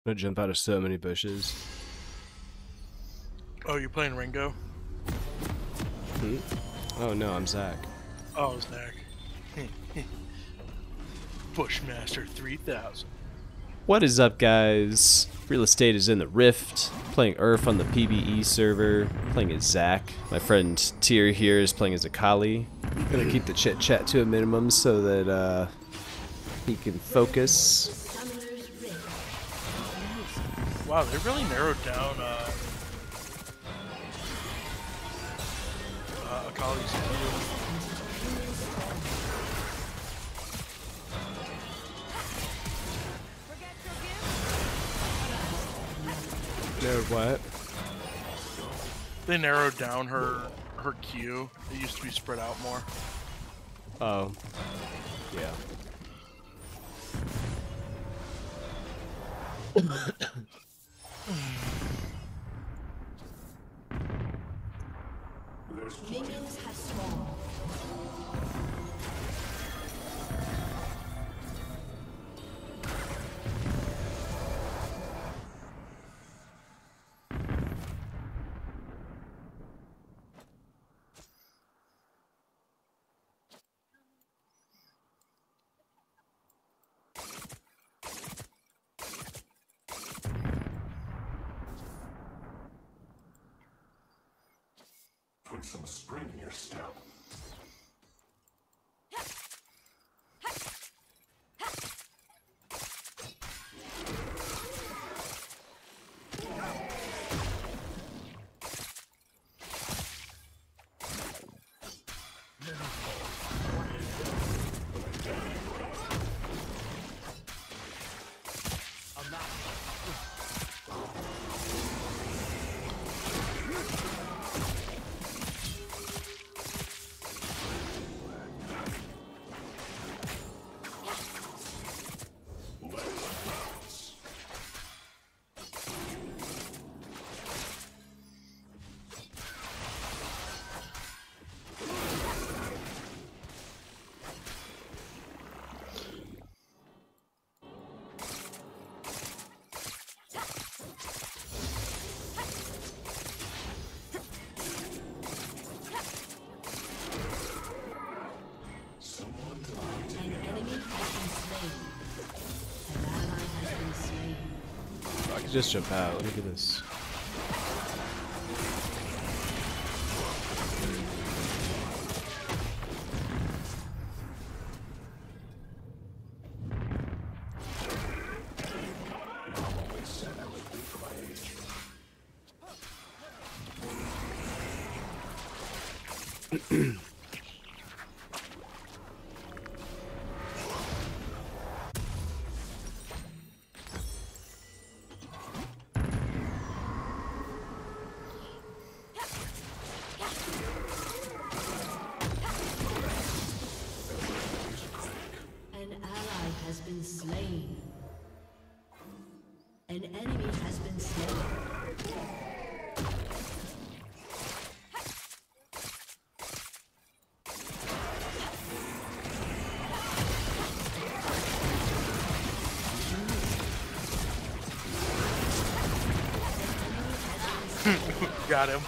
I'm gonna jump out of so many bushes. Oh, you're playing Ringo? Hmm? Oh no, I'm Zach. Oh, Zach. Bushmaster 3000. What is up, guys? Real estate is in the Rift. Playing URF on the PBE server. Playing as Zach. My friend Tyr here is playing as a Kali. Gonna keep the chit chat to a minimum so that he can focus. Wow, they really narrowed down Akali's view. No, what? They narrowed down her Q. It used to be spread out more. Oh. Yeah. Minions have spawned. Put some spring in your step. An enemy has been slain. An ally has been slain. I could just jump out. Look at this. An ally has been slain. An enemy has been slain. Got him.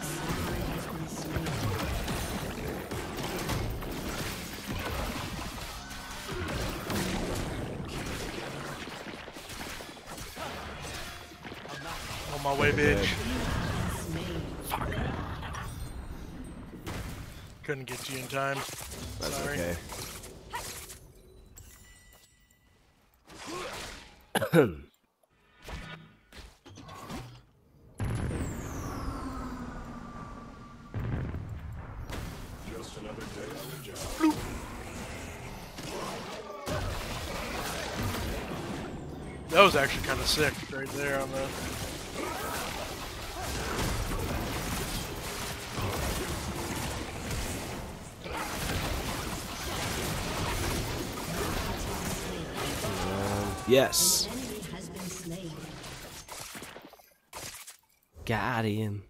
On my way, bitch. Fuck. Couldn't get you in time. That's Sorry. okay. Just another day on the job. That was actually kind of sick right there on the. Yes. An enemy has been slain. Got him.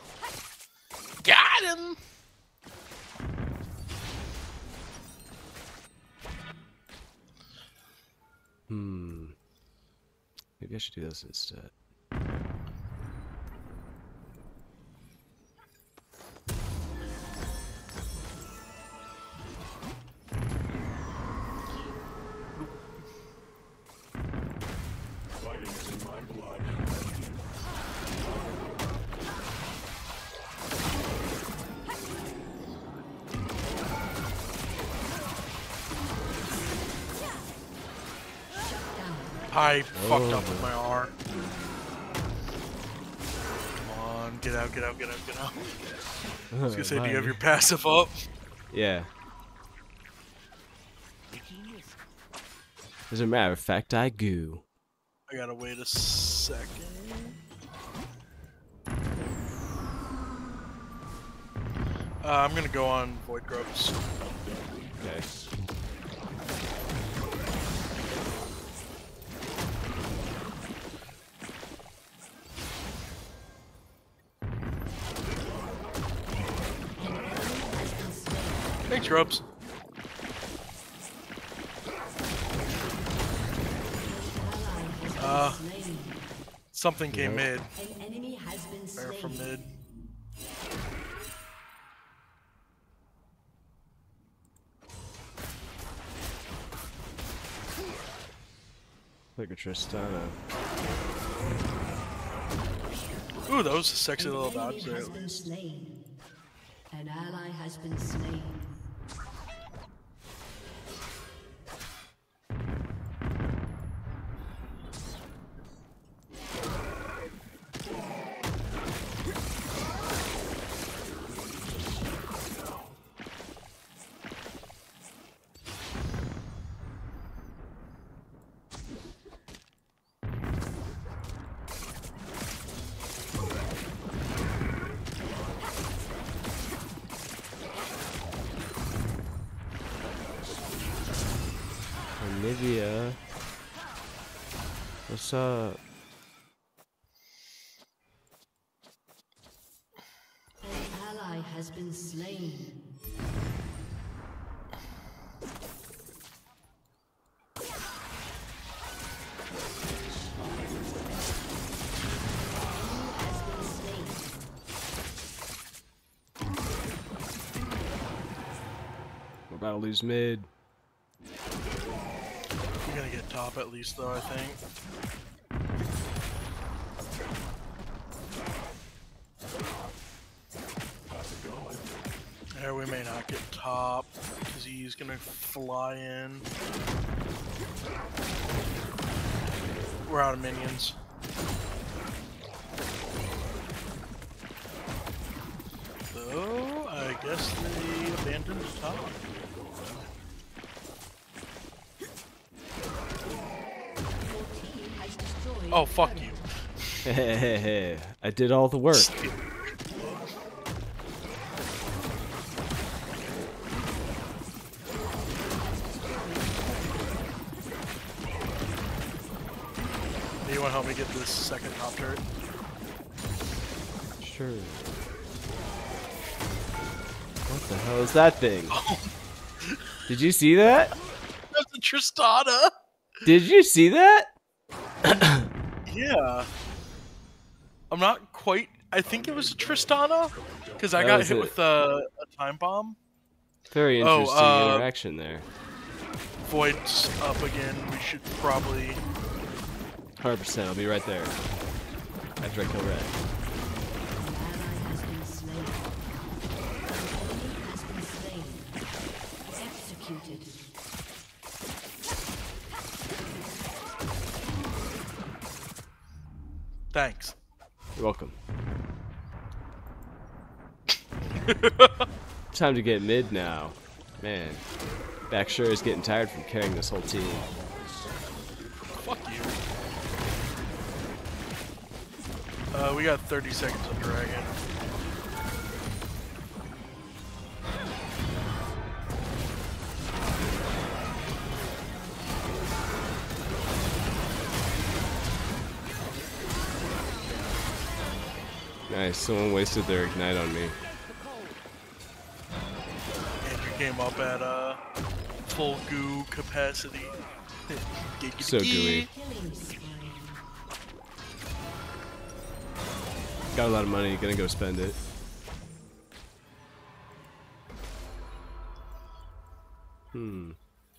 Got him! Maybe I should do this instead. Fighting is in my blood. I fucked up with my R. Come on, get out, get out, get out, get out. I was gonna say, do you have your passive up? Yeah. As a matter of fact, I do. I gotta wait a second. I'm gonna go on Void Grubs. Okay. Thanks, Grubs. Something came mid. An enemy has been Or slain. from mid. Like a Tristana. Ooh, that was a sexy An little enemy dodge there. has been slain. An ally has been slain. Olivia. What's up? An ally has been slain. We're about to lose mid. We're gonna get top at least, though, I think. There, we may not get top because he's gonna fly in. We're out of minions. So, I guess they abandoned top. Oh, fuck you. I did all the work. Do you want to help me get this second top turret? Sure. What the hell is that thing? Did you see that? That's a Tristana! Did you see that? Yeah. I'm not quite... I think it was a Tristana? Because I That got was hit it. with a time bomb. Very Oh, interesting interaction there. Void's up again. We should probably... 100%. I'll be right there. After I kill Red. An ally has been slain. An enemy has been slain. Executed. Thanks. You're welcome. Time to get mid now. Man. Back sure is getting tired from carrying this whole team. Fuck you. We got 30 seconds on Dragon. Nice, someone wasted their ignite on me. Andrew came up at full goo capacity. So gooey. Killing spree. Got a lot of money, gonna go spend it. An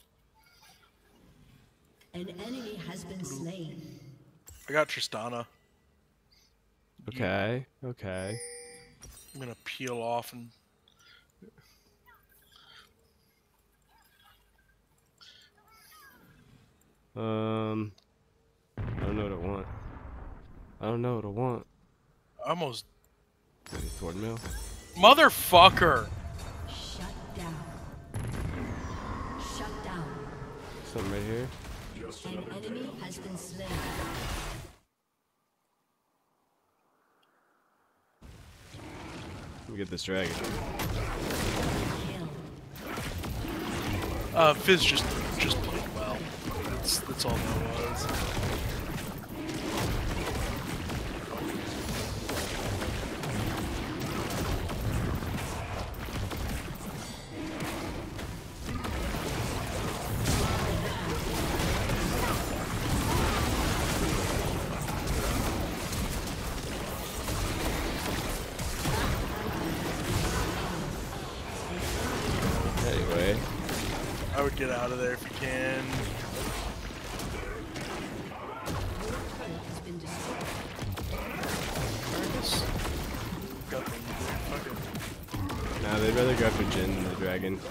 enemy has been slain. I got Tristana. Okay, okay. I'm gonna peel off and. I don't know what I want. I don't know what I want. Almost. Maybe Thorn Mill? Motherfucker! Shut down. Shut down. Something right here? An enemy has been slain. Let me get this dragon. Kill. Fizz just played well. That's all that was. Anyway. I would get out of there if you can. Has been destroyed. Argus? Got them. Fuck it. Nah, they'd rather go after Jin than the dragon.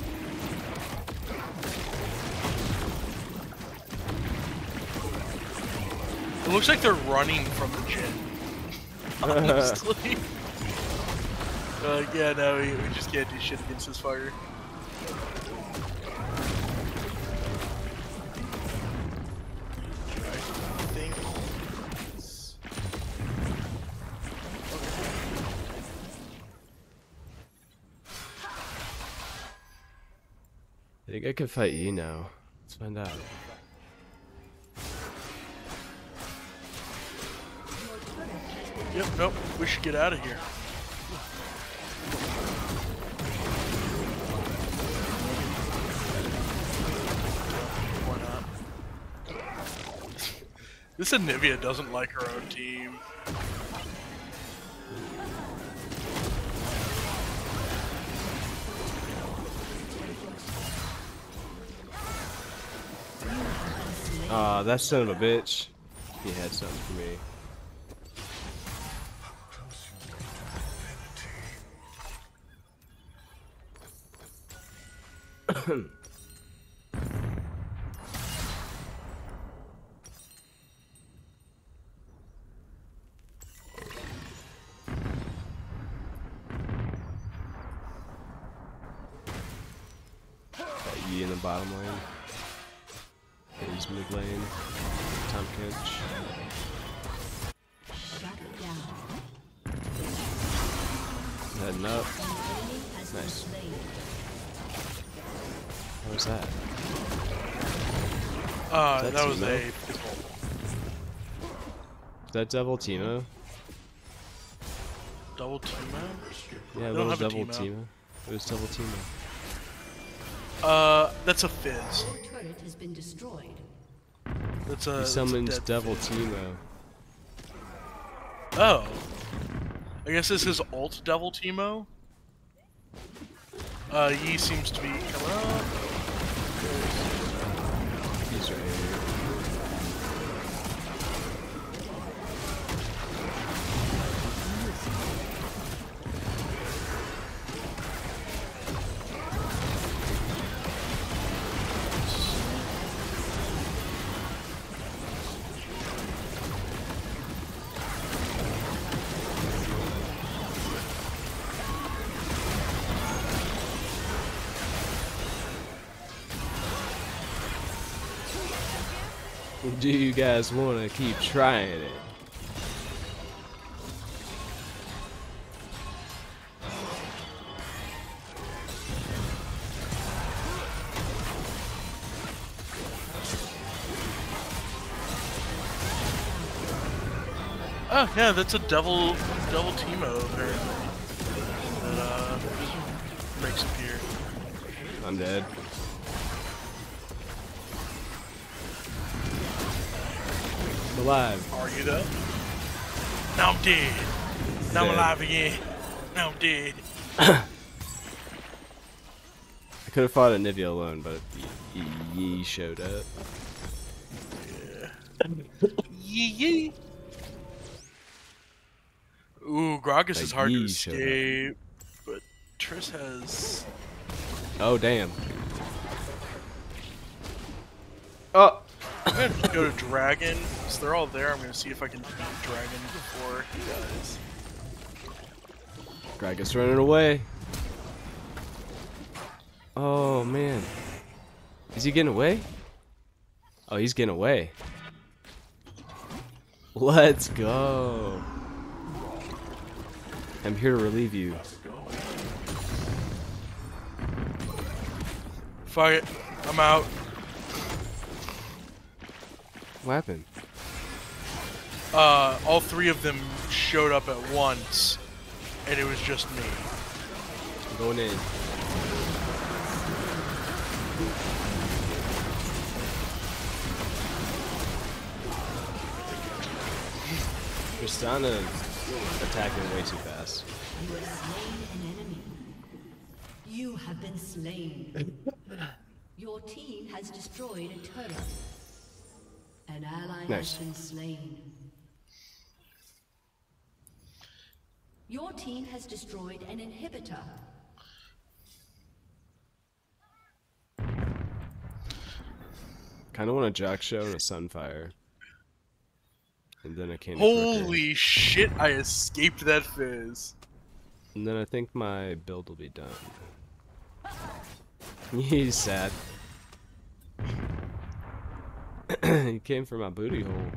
It looks like they're running from the gym. Honestly. Yeah, no, we just can't do shit against this fucker. I think. I think I can fight you now. Let's find out. Yep, nope, we should get out of here. Why not? This Anivia doesn't like her own team. Aw, that son of a bitch. He had something for me. Yi in the bottom lane. He's mid lane. Tom Kinch. Shut down. Heading up. An enemy has been Nice. slain. What was that? That was Timo? a. Is that Devil Timo? Double Timo? Yeah, don't little have a Devil Timo. Timo. It was Devil Timo. That's a Fizz. Your turret has been destroyed. That's He a. summons that's a dead Devil Fizz. Timo. Oh. I guess this is alt Devil Timo. Yi seems to be coming up. He's right here. Do you guys want to keep trying it? Oh yeah, that's a Devil Timo apparently. That makes appear. I'm dead. I'm alive. Are you though? Now I'm dead. Now I'm Dead. alive again. Now I'm dead. I could have fought Anivia alone, but Yi showed up. Yee. Ooh, Gragas Like is hard to Yi showed up. escape, but Triss has. Oh damn. Oh. I'm gonna just go to Dragon. So they're all there. I'm gonna see if I can beat Dragon before he dies. Gragas running away. Oh man. Is he getting away? Oh, he's getting away. Let's go. I'm here to relieve you. Fuck it. I'm out. What happened? All three of them showed up at once, and it was just me. I'm going in. Tristana's attacking way too fast. You have slain an enemy. You have been slain. Your team has destroyed a turret. An ally Nice. has been slain. Your team has destroyed an inhibitor. Kind of want a Jack Show and a Sunfire. And then I can't. Holy shit! I escaped that fizz. And then I think my build will be done. He's sad. He came for my booty hole.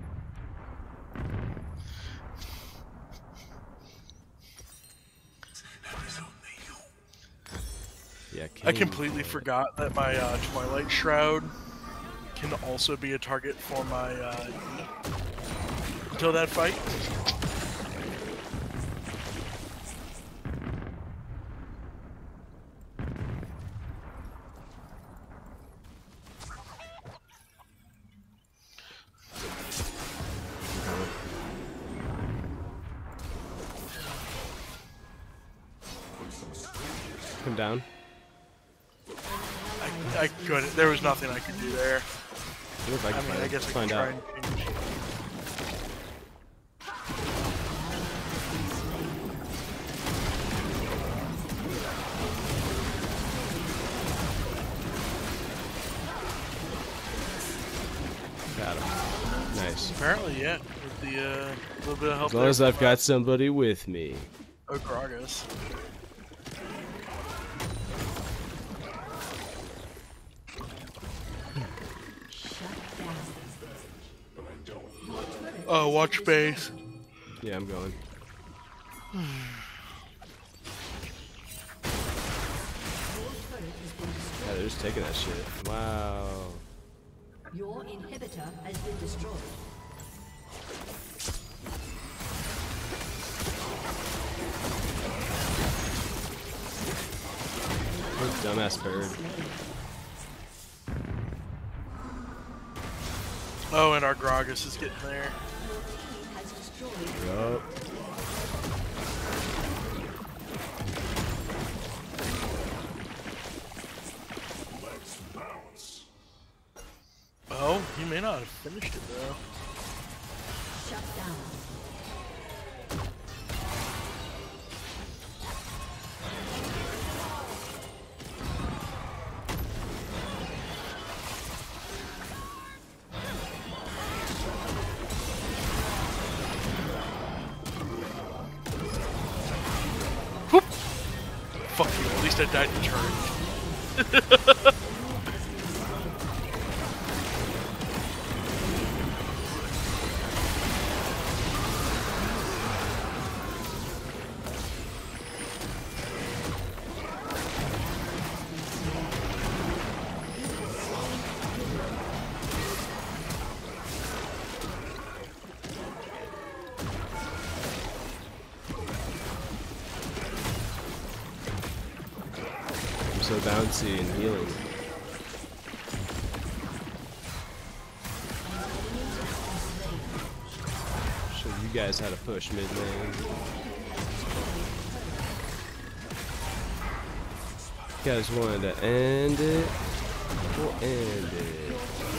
Yeah, I completely forgot that my Twilight Shroud can also be a target for my until that fight. Come down. I couldn't. There was nothing I could do there. What if I I can mean, find, I guess I find could try out? and change. Got him. Nice. Apparently, yeah. With the little bit of help As long there as I've from, got somebody with me. Gragas. Oh, watch base. Yeah, I'm going. Yeah, they're just taking that shit. Wow. Your inhibitor has been destroyed. What a dumbass bird. Oh, and our Gragas is getting there. Your team has destroyed. Yup. Let's bounce. Oh, he may not have finished it though. Shut down. Fuck you, at least I died in turn. I'm so bouncy and healing. Show you guys how to push mid lane. You guys wanted to end it? We'll end it.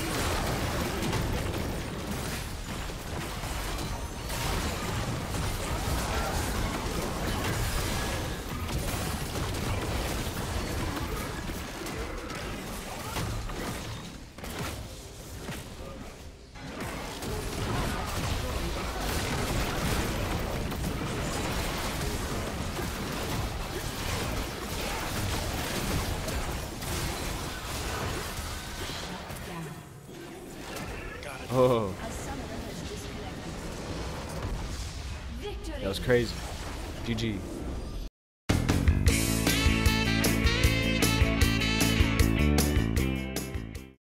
Oh, A summoner has disconnected. Victory. that was crazy. GG.